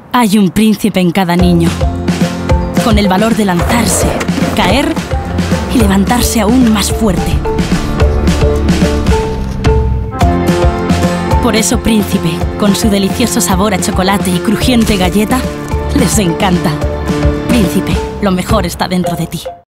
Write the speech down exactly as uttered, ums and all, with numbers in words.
Hay un príncipe en cada niño, con el valor de lanzarse, caer y levantarse aún más fuerte. Por eso Príncipe, con su delicioso sabor a chocolate y crujiente galleta, les encanta. Príncipe, lo mejor está dentro de ti.